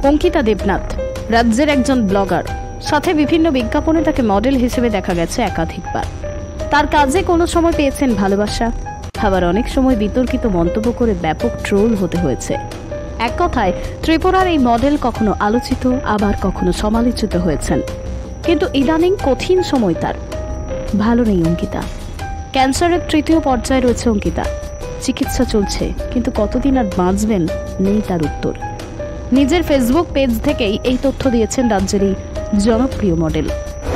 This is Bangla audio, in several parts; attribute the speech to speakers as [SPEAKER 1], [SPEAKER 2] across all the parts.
[SPEAKER 1] অঙ্কিতা দেবনাথ রাজ্যের একজন ব্লগার, সাথে বিভিন্ন বিজ্ঞাপনে তাকে মডেল হিসেবে দেখা গেছে একাধিকবার। তার কাজে কোনো সময় পেয়েছেন ভালোবাসা, আবার অনেক সময় বিতর্কিত মন্তব্য করে ব্যাপক ট্রোল হতে হয়েছে। এক কথায় ত্রিপুরার এই মডেল কখনো আলোচিত, আবার কখনো সমালোচিত হয়েছেন। কিন্তু ইদানিং কঠিন সময় তার। ভালো নেই অঙ্কিতা। ক্যান্সারের 3য় পর্যায়ে রয়েছে অঙ্কিতা। চিকিৎসা চলছে, কিন্তু কতদিন আর বাঁচবেন নেই তার উত্তর। নিজের ফেসবুক পেজ থেকেই এই তথ্য দিয়েছেন রাজ্যের এই জনপ্রিয় মডেল।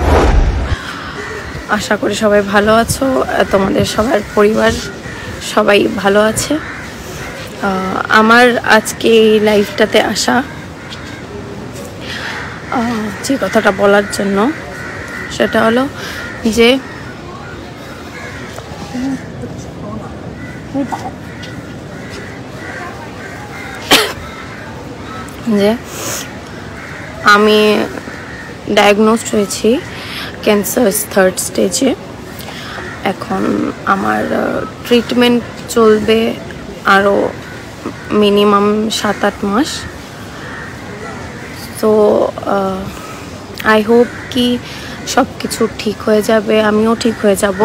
[SPEAKER 2] আশা করি সবাই ভালো আছো, তোমাদের সবার পরিবার সবাই ভালো আছে। আমার আজকে এই লাইফটাতে আসা যে কথাটা বলার জন্য, সেটা হলো যে আমি ডায়াগনোজড হয়েছি ক্যান্সার 3rd স্টেজে। এখন আমার ট্রিটমেন্ট চলবে আরও মিনিমাম 7-8 মাস। তো আই হোপ কি সব কিছু ঠিক হয়ে যাবে, আমিও ঠিক হয়ে যাব।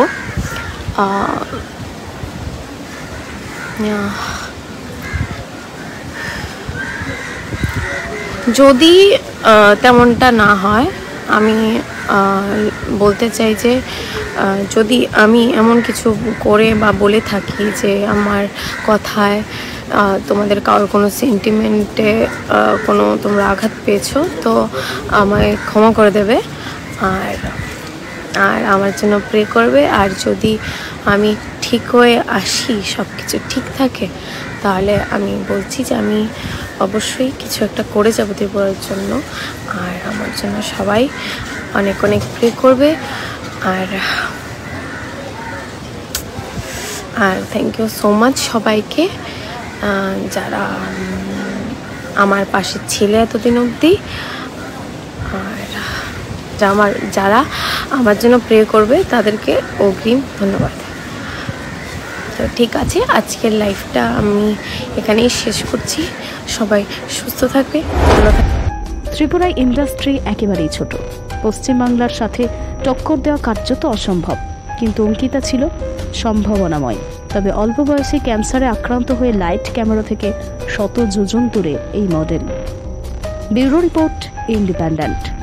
[SPEAKER 2] যদি তেমনটা না হয়, আমি বলতে চাই যে যদি আমি এমন কিছু করে বা বলে থাকি যে আমার কথায় তোমাদের কারোর কোনো সেন্টিমেন্টে কোনো তোমরা আঘাত পেয়েছো, তো আমায় ক্ষমা করে দেবে আর আমার জন্য প্রে করবে। আর যদি আমি ঠিক হয়ে আসি, সব কিছু ঠিক থাকে, তাহলে আমি বলছি যে আমি অবশ্যই কিছু একটা করে যাবো ত্রিপুরার জন্য। আর আমার জন্য সবাই অনেক অনেক প্রে করবে। আর থ্যাংক ইউ সো মাচ সবাইকে, যারা আমার পাশে ছিলে এতদিন অবধি, আর যারা আমার জন্য প্রে করবে তাদেরকে অগ্রিম ধন্যবাদ। তো ঠিক আছে, আজকের লাইফটা আমি এখানেই শেষ করছি। সবাই সুস্থ থাকবে, ভালো থাকবে।
[SPEAKER 1] ত্রিপুরায় ইন্ডাস্ট্রি একেবারেই ছোট। পশ্চিমবাংলার সাথে টক্কর দেওয়া কার্যত অসম্ভব, কিন্তু অঙ্কিতা ছিল সম্ভাবনাময়। তবে অল্প বয়সে ক্যান্সারে আক্রান্ত হয়ে লাইট ক্যামেরা থেকে শত যোজন দূরে এই মডেল। Bureau report, independent.